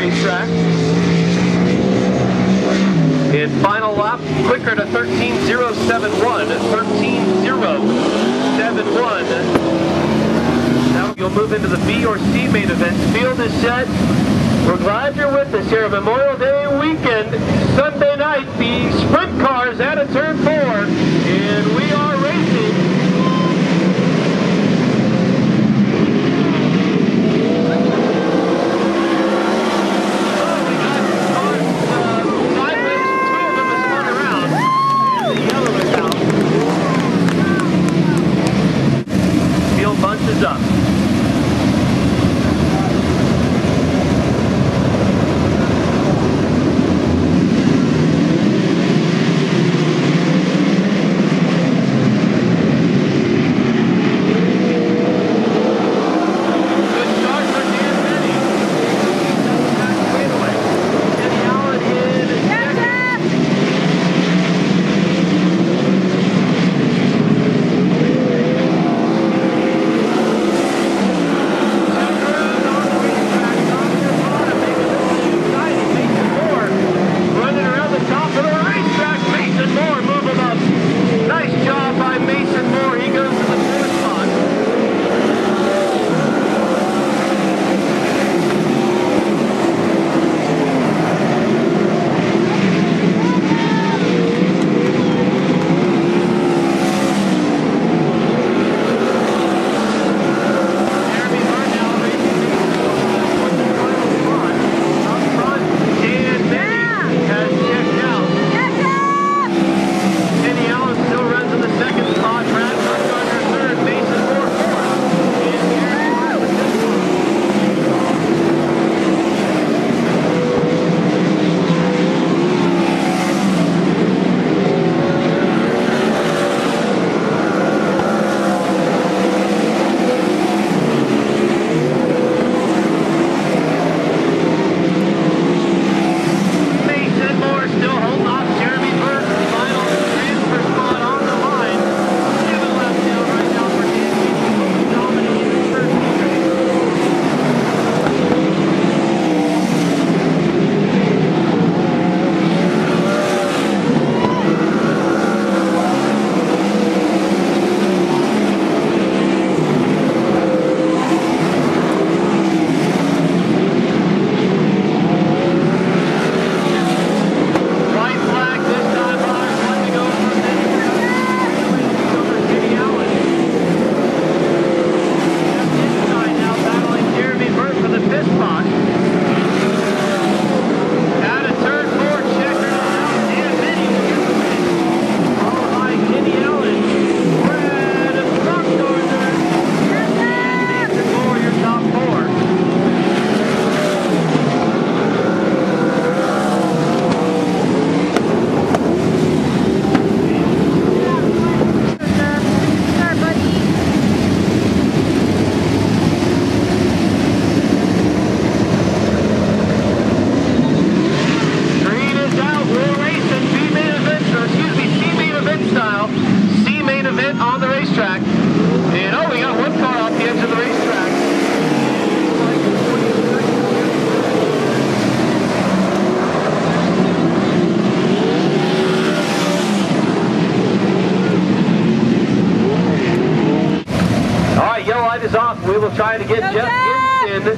racetrack. In final lap, quicker to 13.071, 13.071. Now you'll move into the B or C main event. Field is set. We're glad you're with us here at Memorial Day weekend. Sunday night, the sprint cars at a turn 4, and we are racing. Bunches up. Is off. We will try to get Jeff Gibson.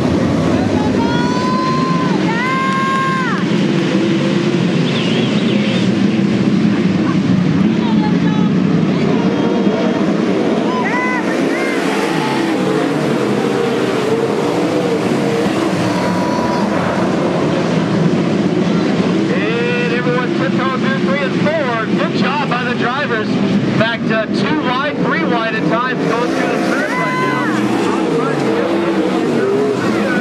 And everyone tipped on 2, 3, and 4. Good job by the drivers. In fact, 2 wide, 3 wide at times going through the turn right now.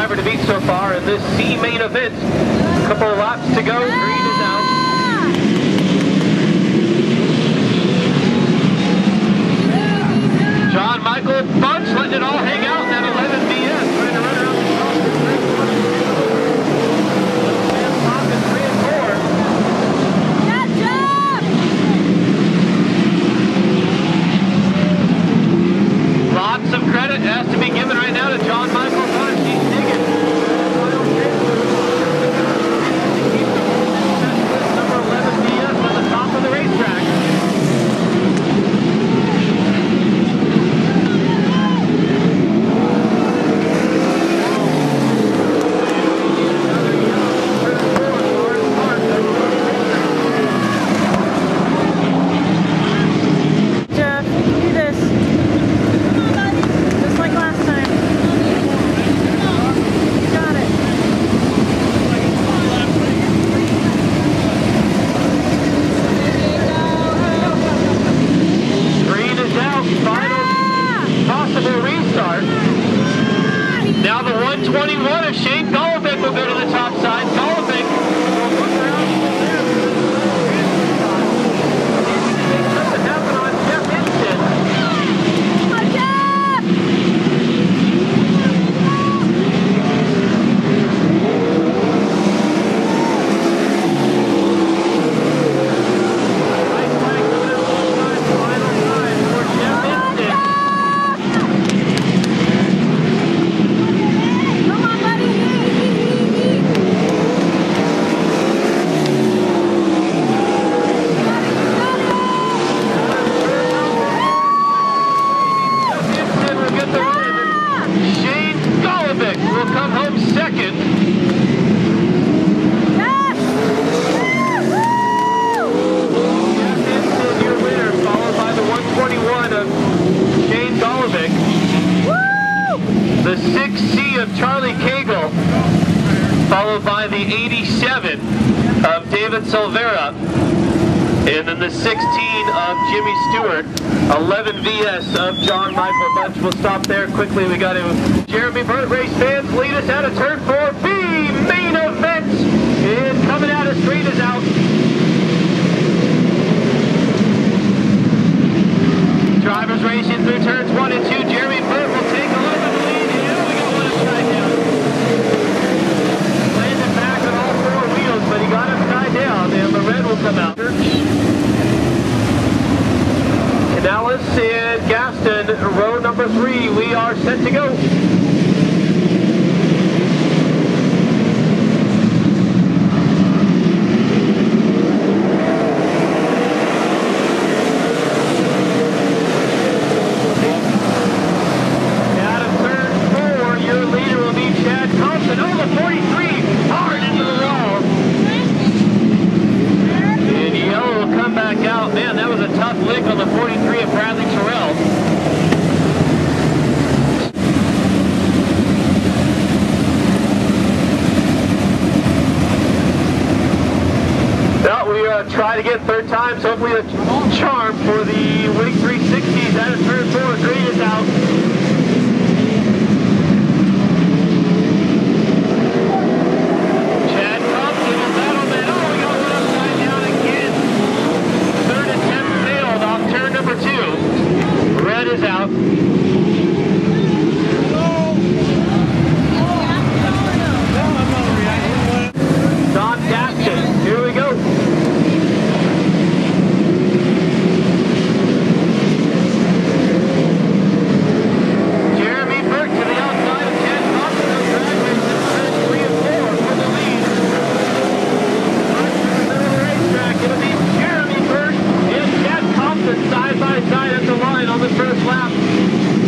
driver to beat so far in this C main event. A couple of laps to go. Green is out. John Michael Bunch letting it all hang out in that 11 BS. Trying to run around the top. Sam Hawkins 3 and 4. Lots of credit has to be given right now to John Michael Bunch. He's digging. Number 11 BS on the top of the racetrack. Now the 121 of Shane Golovic will go to the top side. Golovic will look around from there. Something happened on Jeff Hinton. Right flag coming out full time, final time for Jeff Hinton. Will come home second. Yes! Jeff Hinton, your winner, followed by the 121 of Shane Golovic. The 6C of Charlie Cagle, followed by the 87 of David Silvera. And then the 16 of Jimmy Stewart, 11 VS of John Michael Bunch. We'll stop there quickly. We got to Jeremy Burt. Race fans, lead us out of turn 4B. Main event is coming out. A straight is out. Drivers racing through turns 1 and 2. Jeremy Burt will take a little bit of the lead. And we got one upside down. Landed back on all 4 wheels, but he got upside down. And the red will come out. Canales and Gaston, row number 3, we are set to go. Out of turn 4, your leader will be Chad Thompson. Oh, the 43, hard into the wall. And yellow will come back out. Man, that was a tough lick on the 43 of Bradley Terrell. Well, we try to get third times. Hopefully a charm for the Wing 360s. Out of turn 4, green is out. Chad Thompson will battle that. Oh, we got one upside down again. Third attempt failed off turn number 2. Red is out. Don Gaston, here we go. Jeremy Burt to the outside of Chad Thompson of drag racing, turns 3 and 4 for the lead. Right to the middle of the racetrack, it'll be Jeremy Burt and Chad Thompson side by side at the line on the first lap.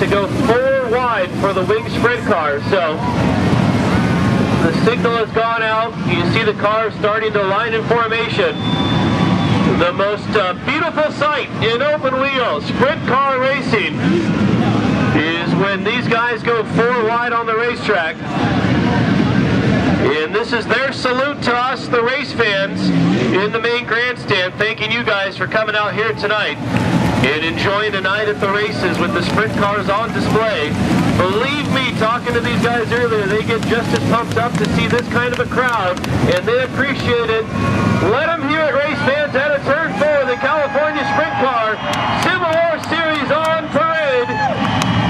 to go 4 wide for the wing sprint car. So the signal has gone out. You see the cars starting to line in formation. The most beautiful sight in open wheel sprint car racing is when these guys go 4 wide on the racetrack. And this is their salute to us, the race fans, in the main grandstand, thanking you guys for coming out here tonight and enjoying the night at the races with the sprint cars on display. Believe me, talking to these guys earlier, they get just as pumped up to see this kind of a crowd, and they appreciate it. Let them hear it, race fans, out of turn 4, the California Sprint Car Civil War Series on parade.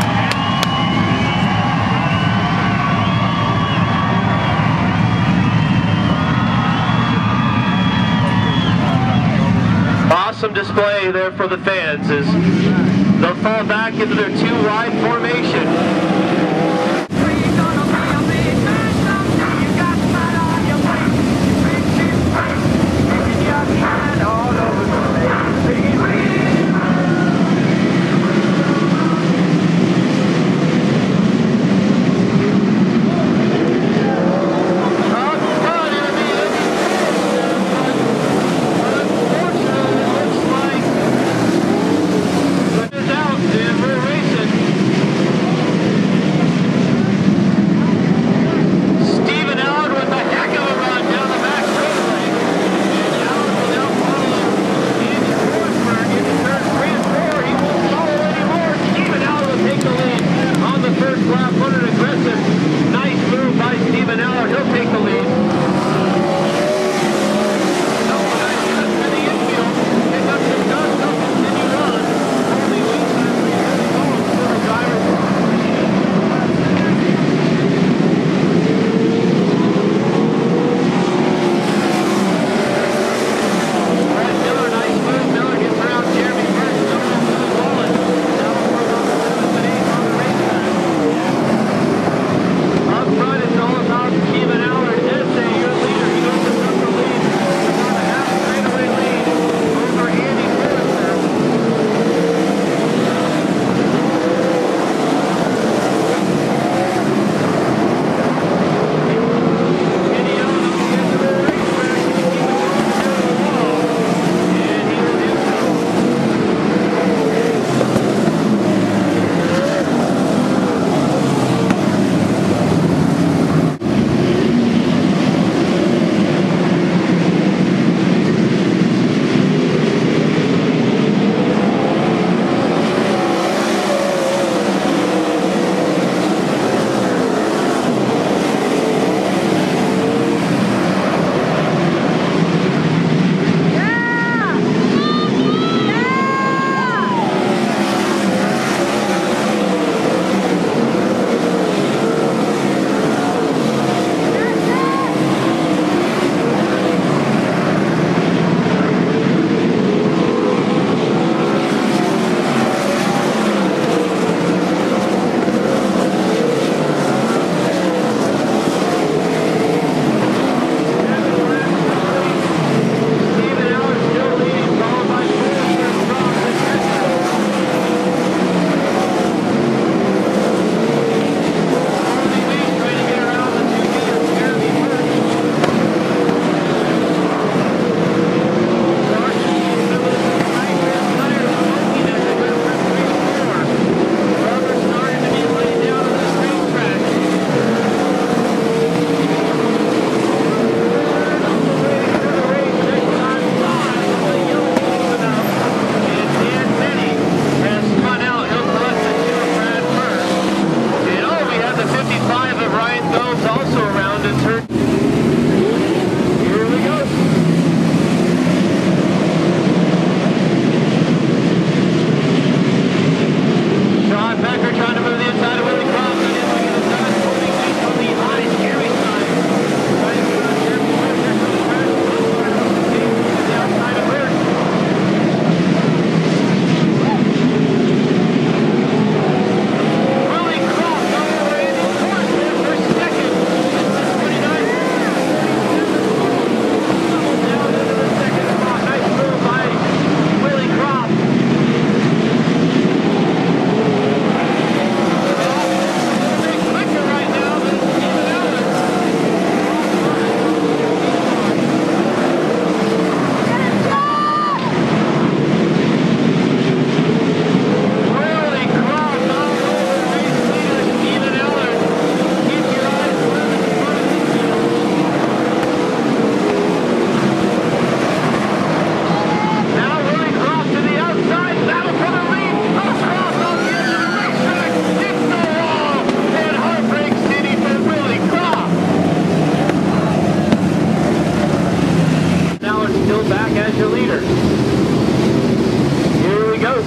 Awesome display there for the fans as they'll fall back into their 2 wide formation. as your leader. Here we go.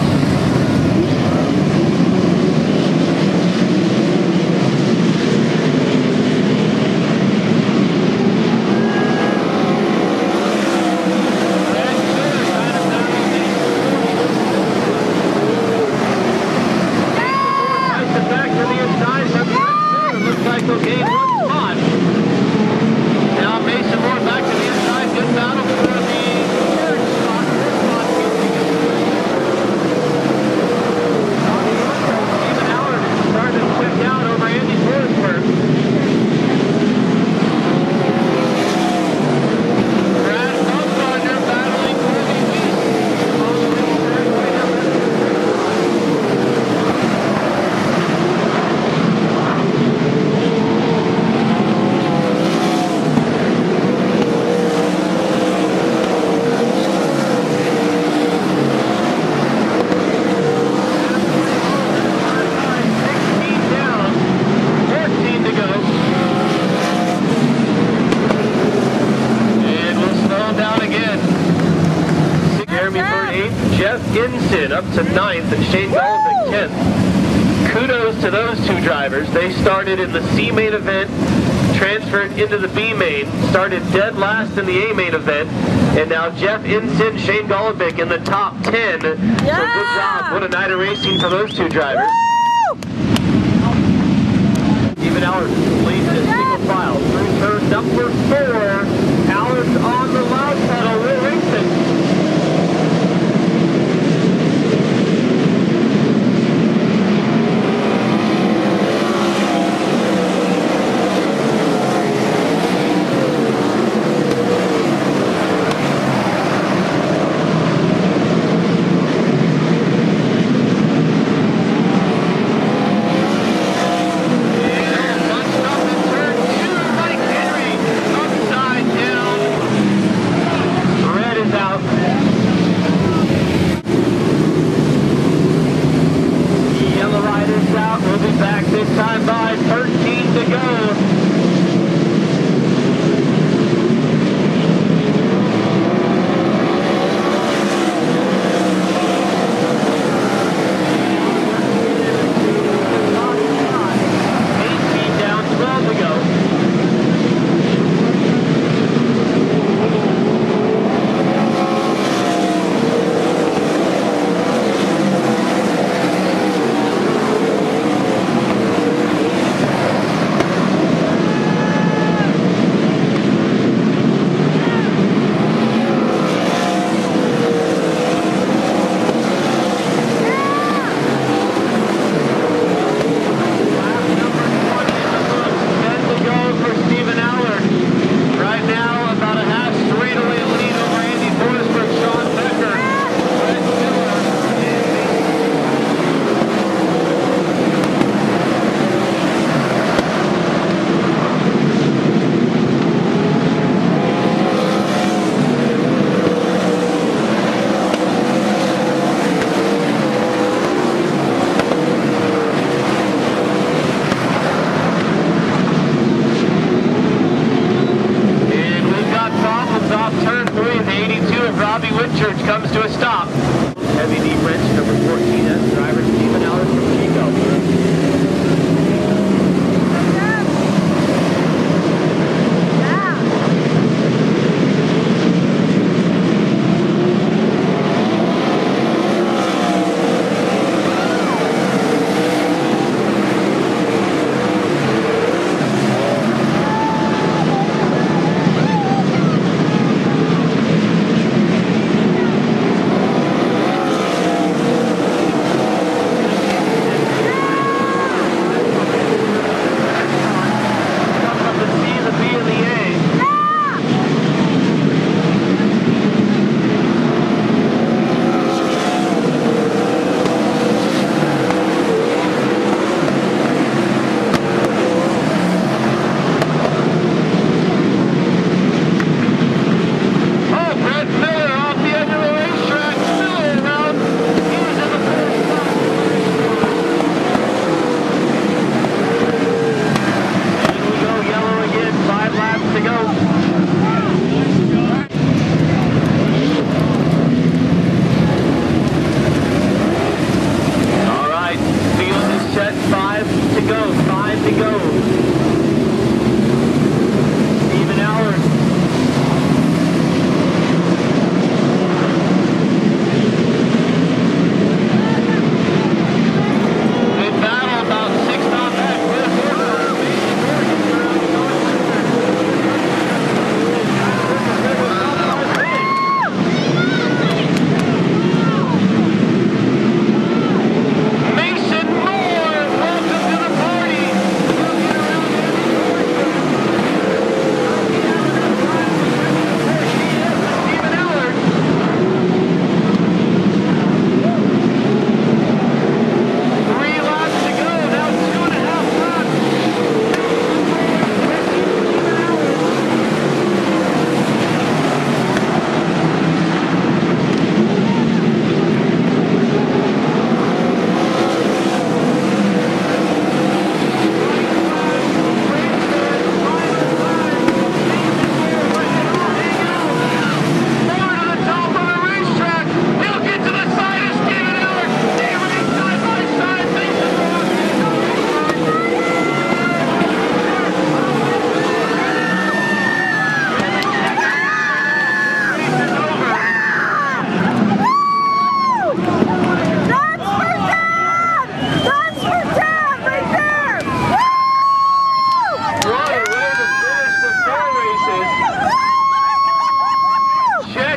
Up to 9th and Shane Golovic 10th. Kudos to those two drivers. They started in the C main event, transferred into the B main, started dead last in the A main event, and now Jeff Ensign, Shane Golovic in the top 10. So good job. What a night of racing for those two drivers. Steven Allard leads in single file through turn number 4. Allard's on the loud pedal. We're racing. Time by 13 to go. Comes to a stop. Heavy deep wrench, number 14S driver Steven Allard from Chico.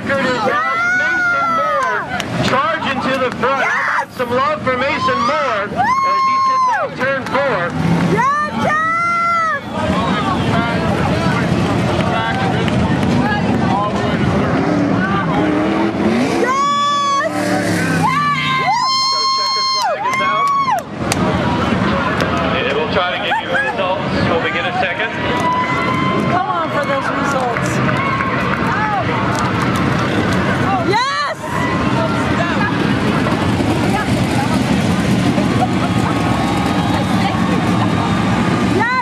record is out. Mason Moore charging to the front. How about some love for Mason Moore as he sits out turn 4. Yeah, Jeff! Try to give you results when we get a second. Come on for those results. Yes! Yeah,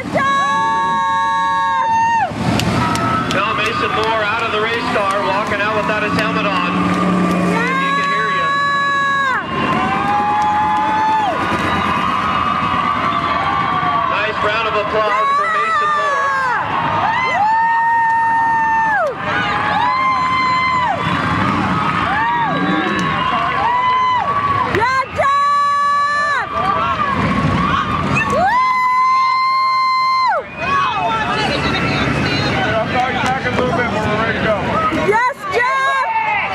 Now Mason Moore out of the race car, walking out without his helmet on. Round of applause for Mason Moore. Yeah, Jeff! I'll call you back a little bit when we're ready to go. Yes, Jeff!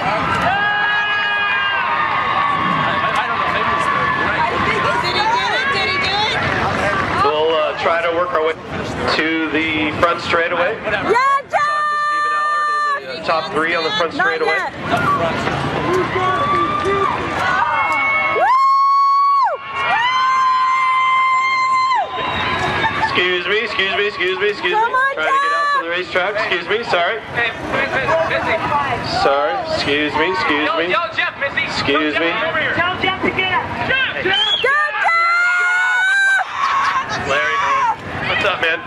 Try to work our way to the front straightaway. Yeah, Jeff! Talk to Stephen Allard in the top 3 on the front straightaway. Excuse me. Come on, Trying to get out to the racetrack. Excuse me, sorry. Sorry, excuse me. Yo, Jeff, Missy. Excuse me. Tell Jeff to get out. Jeff! Larry, what's up, man?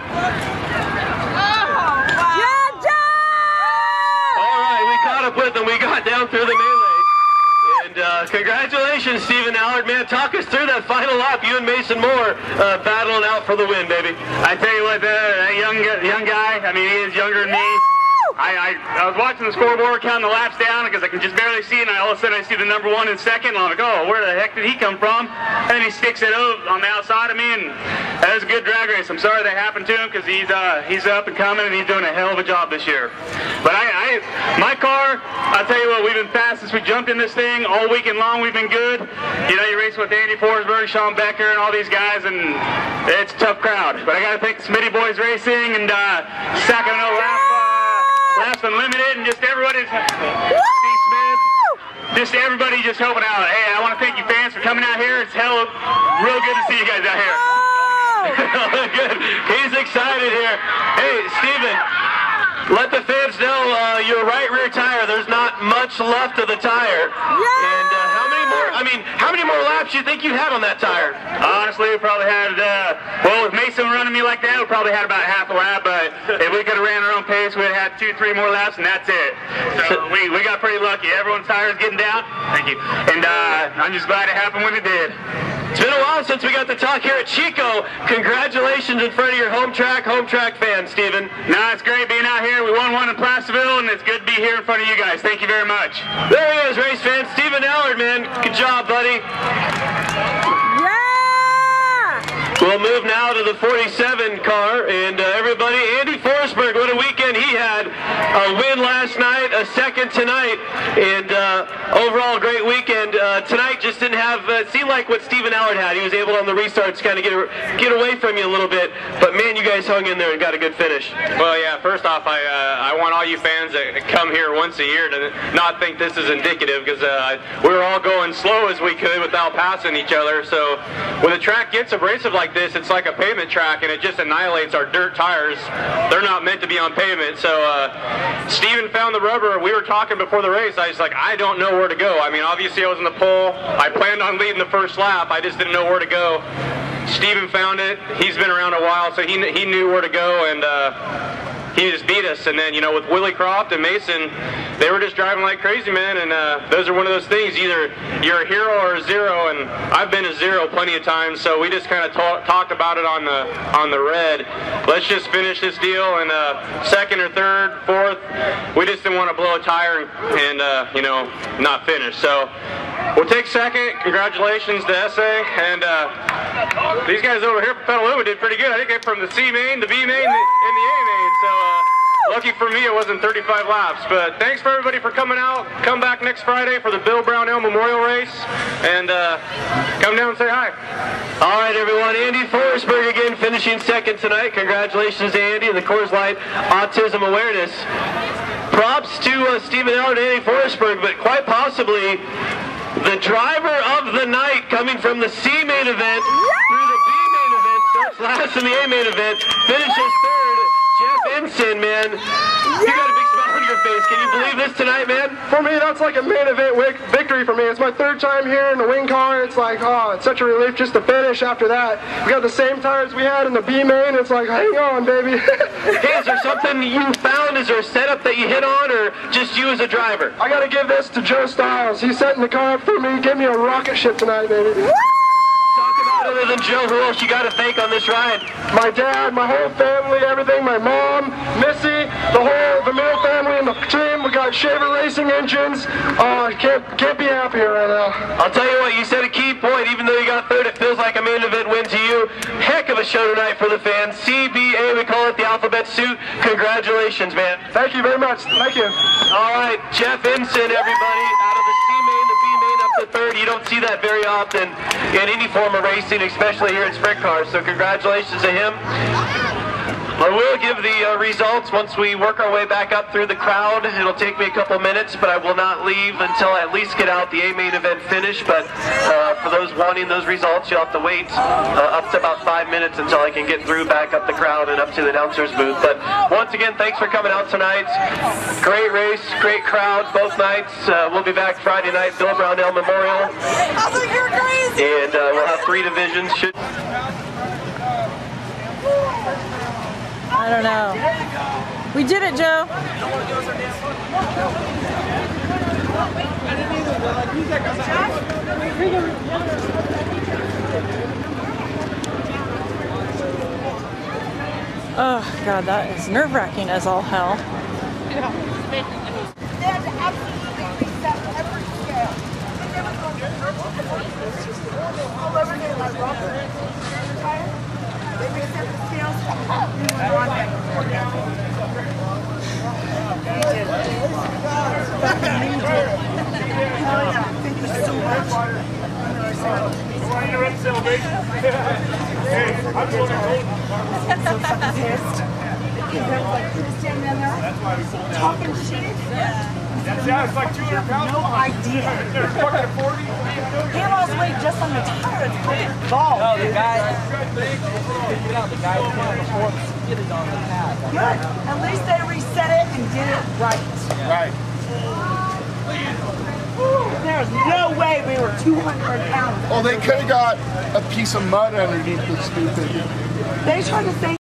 Yeah, Jeff! All right, we caught up with them. We got down through the melee. And congratulations, Stephen Allard, man. Talk us through that final lap. You and Mason Moore battling out for the win, baby. I tell you what, that young guy, I mean, he is younger than me. I was watching the scoreboard, counting the laps down because I can just barely see, and all of a sudden I see the number 1 and 2nd, and I'm like, oh, where the heck did he come from? And then he sticks it on the outside of me, and that was a good drag race. I'm sorry that happened to him because he's up and coming, and he's doing a hell of a job this year. But my car, I'll tell you what, we've been fast since we jumped in this thing. All weekend long, we've been good. You know, you race with Andy Forsberg, Sean Becker, and all these guys, and it's a tough crowd. But I got to thank the Smitty Boys Racing and Sacramento Laps Unlimited, and just everybody, Steve Smith, just everybody just helping out. Hey, I want to thank you fans for coming out here. It's real good to see you guys out here. Good. He's excited here. Hey, Stephen, let the fans know your right rear tire, there's not much left of the tire. Yeah! And how many more laps do you think you had on that tire? Honestly, we probably had, well, with Mason running me like that, we probably had about half a lap, but if we could have ran our own pace, we'd have had 2-3 more laps, and that's it. So we got pretty lucky. Everyone's tires getting down. Thank you. And I'm just glad it happened when it did. It's been a while since we got to talk here at Chico. Congratulations in front of your home track fans, Stephen. No, it's great being out here. We won one in Placerville, and it's good to be here in front of you guys. Thank you very much. There he is, race fan. Stephen Allard, man. Good job, buddy. Yeah! We'll move now to the 47 car, and everybody, Andy Forsberg, what a weekend he had. A win last night, a second tonight, and overall great weekend. Tonight just didn't have, it seemed like what Stephen Allard had. He was able on the restarts kind of get away from you a little bit, but man, you guys hung in there and got a good finish. Well, yeah, first off, I want all you fans that come here once a year to not think this is indicative, because we were all going slow as we could without passing each other. So when the track gets abrasive like this, it's like a pavement track, and it just annihilates our dirt tires. They're not meant to be on pavement. So Steven found the rubber. We were talking before the race. I was like, I don't know where to go. I mean, obviously I was in the pole. I planned on leading the first lap. I just didn't know where to go. Steven found it. He's been around a while, so he knew where to go, and he just beat us. And then, you know, with Willie Croft and Mason, they were just driving like crazy, man. And those are one of those things, either you're a hero or a zero, and I've been a zero plenty of times. So we just kind of talked about it on the red. Let's just finish this deal, and second or third, fourth, we just didn't want to blow a tire and you know, not finish. So we'll take second. Congratulations to SA, and these guys over here from Petaluma did pretty good. I think they're from the C main, the B main, and the A main. So Lucky for me, it wasn't 35 laps. But thanks for everybody for coming out. Come back next Friday for the Bill Brownell Memorial Race, and come down and say hi. All right, everyone. Andy Forsberg again finishing second tonight. Congratulations to Andy and the Coors Light Autism Awareness. Props to Stephen Eller and Andy Forsberg, but quite possibly the driver of the night coming from the C main event through the B main event, starts last in the A main event, finishes third. Jeff Ensign, man. You got a big smile on your face. Can you believe this tonight, man? For me, that's like a main event victory for me. It's my third time here in the wing car. It's like, oh, it's such a relief just to finish after that. We got the same tires we had in the B main. It's like, hang on, baby. Hey, is there something you found? Is there a setup that you hit on, or just you as a driver? I got to give this to Joe Styles. He's setting the car up for me. Give me a rocket ship tonight, baby. Talk about other than Joe, who else you got to thank on this ride? My dad, my whole family, everything, my mom, Missy, the Mill family and the team. We got Shaver Racing Engines. Can't be happier right now. I'll tell you what, you said a key point. Even though you got third, it feels like a main event win to you. Heck of a show tonight for the fans. CBA, we call it the alphabet soup. Congratulations, man. Thank you very much. Thank you. All right, Jeff Ensign, everybody, out of the C main, the B main up to third. You don't see that very often in any form of racing, especially here in sprint cars. So congratulations to him. I will give the results once we work our way back up through the crowd. It'll take me a couple minutes, but I will not leave until I at least get out the A main event finish. But for those wanting those results, you'll have to wait up to about 5 minutes until I can get through back up the crowd and up to the announcer's booth. But once again, thanks for coming out tonight. Great race, great crowd both nights. We'll be back Friday night, Bill Brownell Memorial. I think you're crazy. And we'll have 3 divisions. I don't know. We did it, Joe. Oh, God, that is nerve-wracking as all hell. Talking shit. Yeah, it's like 200 pounds. No idea. They're fucking 40. He lost weight just on the tire. It's fucking ball. No, the guy, the guy before skid it on the pad. Good. At least they reset it and did it right. Right. There's no way we were 200 pounds. Oh, they could have got a piece of mud underneath the stupid. They tried to say